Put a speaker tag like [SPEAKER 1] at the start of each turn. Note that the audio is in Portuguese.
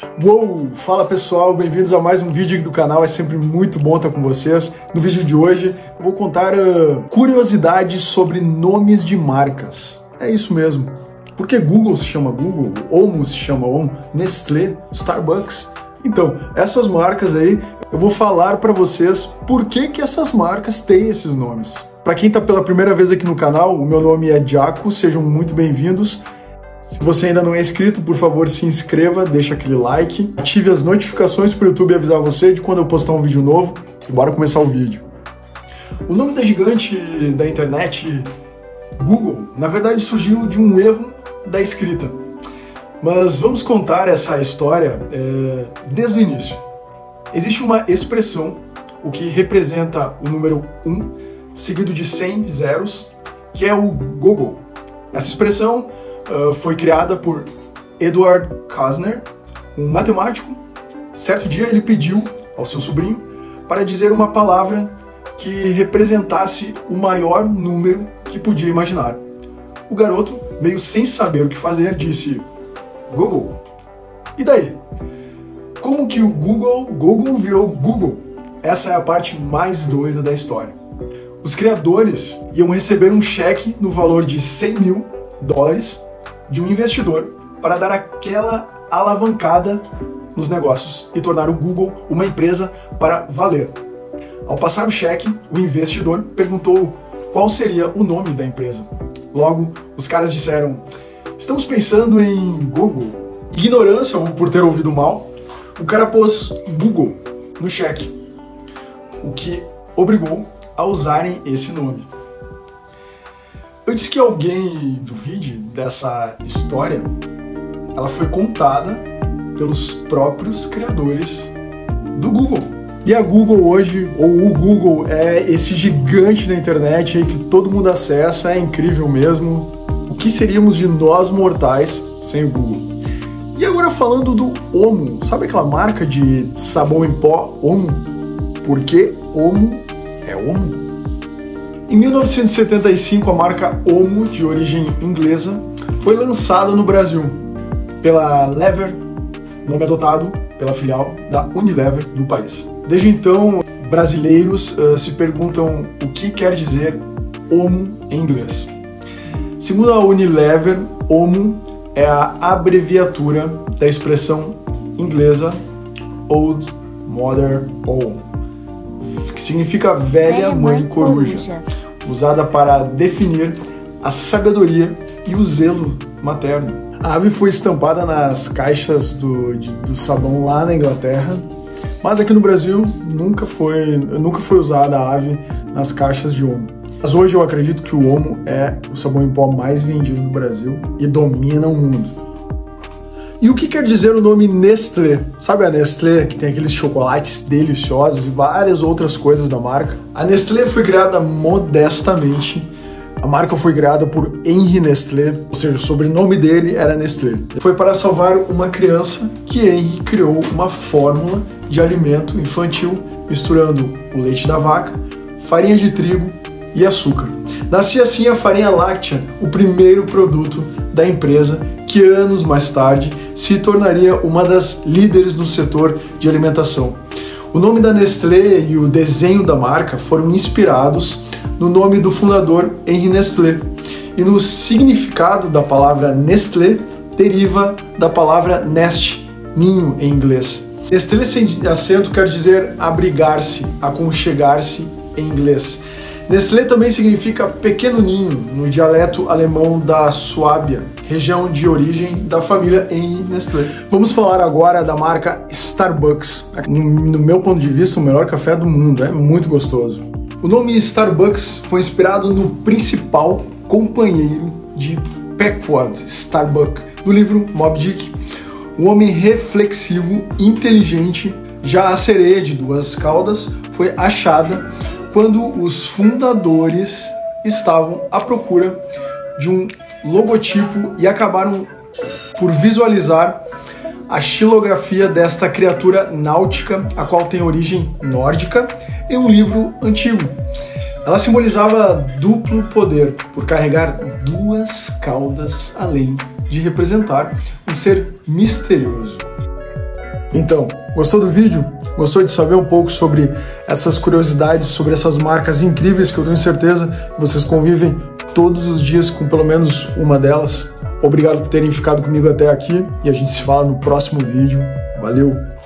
[SPEAKER 1] Uou! Fala pessoal, bem-vindos a mais um vídeo do canal, é sempre muito bom estar com vocês. No vídeo de hoje eu vou contar curiosidades sobre nomes de marcas. É isso mesmo. Por que Google se chama Google? Omo se chama Omo? Nestlé? Starbucks? Então, essas marcas aí, eu vou falar para vocês por que essas marcas têm esses nomes. Para quem está pela primeira vez aqui no canal, o meu nome é Jaco, sejam muito bem-vindos. Se você ainda não é inscrito, por favor, se inscreva, deixa aquele like, ative as notificações para o YouTube avisar você de quando eu postar um vídeo novo e bora começar o vídeo. O nome da gigante da internet, Google, na verdade surgiu de um erro da escrita. Mas vamos contar essa história desde o início. Existe uma expressão, o que representa o número 1, seguido de 100 zeros, que é o Google. Essa expressão foi criada por Edward Kastner, um matemático. Certo dia ele pediu ao seu sobrinho para dizer uma palavra que representasse o maior número que podia imaginar. O garoto, meio sem saber o que fazer, disse: Google. E daí? Como que o Google virou Google? Essa é a parte mais doida da história. Os criadores iam receber um cheque no valor de $100 mil de um investidor para dar aquela alavancada nos negócios e tornar o Google uma empresa para valer. Ao passar o cheque, o investidor perguntou qual seria o nome da empresa. Logo, os caras disseram: estamos pensando em Google. Ignorância ou por ter ouvido mal, o cara pôs Google no cheque, o que obrigou a usarem esse nome. Antes que alguém duvide dessa história, ela foi contada pelos próprios criadores do Google. E a Google hoje, ou o Google, é esse gigante da internet aí que todo mundo acessa, é incrível mesmo. O que seríamos de nós mortais sem o Google? E agora falando do Omo, sabe aquela marca de sabão em pó Omo? Por que Omo é Omo? Em 1975, a marca Omo, de origem inglesa, foi lançada no Brasil pela Lever, nome adotado pela filial da Unilever do país. Desde então, brasileiros se perguntam o que quer dizer Omo em inglês. Segundo a Unilever, Omo é a abreviatura da expressão inglesa Old Mother Owl, que significa velha mãe coruja, usada para definir a sabedoria e o zelo materno. A ave foi estampada nas caixas do sabão lá na Inglaterra, mas aqui no Brasil nunca foi usada a ave nas caixas de Omo. Mas hoje eu acredito que o Omo é o sabão em pó mais vendido no Brasil e domina o mundo. E o que quer dizer o nome Nestlé? Sabe a Nestlé, que tem aqueles chocolates deliciosos e várias outras coisas da marca? A Nestlé foi criada modestamente. A marca foi criada por Henri Nestlé, ou seja, o sobrenome dele era Nestlé. Foi para salvar uma criança que Henri criou uma fórmula de alimento infantil misturando o leite da vaca, farinha de trigo e açúcar. Nascia assim a farinha láctea, o primeiro produto da empresa, que anos mais tarde se tornaria uma das líderes no setor de alimentação. O nome da Nestlé e o desenho da marca foram inspirados no nome do fundador Henri Nestlé, e no significado da palavra Nestlé deriva da palavra nest, ninho em inglês. Nestlé sem acento quer dizer abrigar-se, aconchegar-se em inglês. Nestlé também significa pequeno ninho, no dialeto alemão da Suábia, região de origem da família Henri Nestlé. Vamos falar agora da marca Starbucks. No meu ponto de vista, o melhor café do mundo, é muito gostoso. O nome Starbucks foi inspirado no principal companheiro de Packwood, Starbuck, do livro Moby Dick. Um homem reflexivo, inteligente. Já a sereia de duas caudas foi achada quando os fundadores estavam à procura de um logotipo e acabaram por visualizar a xilografia desta criatura náutica, a qual tem origem nórdica, em um livro antigo. Ela simbolizava duplo poder, por carregar duas caudas, além de representar um ser misterioso. Então, gostou do vídeo? Gostou de saber um pouco sobre essas curiosidades, sobre essas marcas incríveis que eu tenho certeza que vocês convivem todos os dias com pelo menos uma delas? Obrigado por terem ficado comigo até aqui e a gente se fala no próximo vídeo. Valeu!